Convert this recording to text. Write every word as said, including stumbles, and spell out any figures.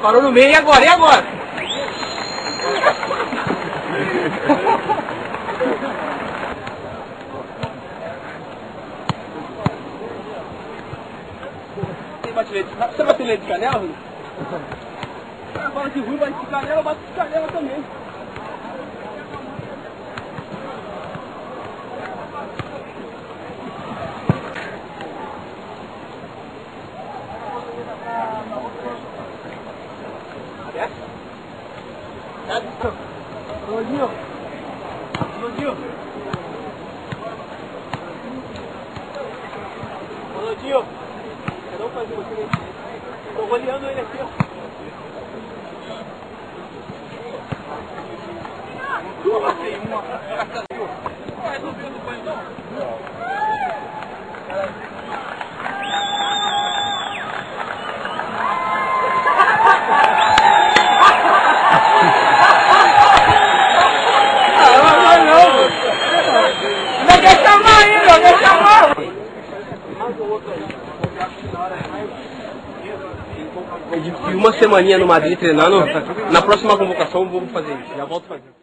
Parou no meio, e agora? E agora? Tem batilete. Você batilete de canela, Rui? A bola de Rui bate de canela, eu bato de canela também. Elogio. Elogio. Elogio. Cada um faz uma aqui. Estou goleando ele aqui, ó. Passei uma. Vai resolver no banho, não? De uma semaninha no Madrid treinando, na próxima convocação vamos fazer isso, já volto fazendo.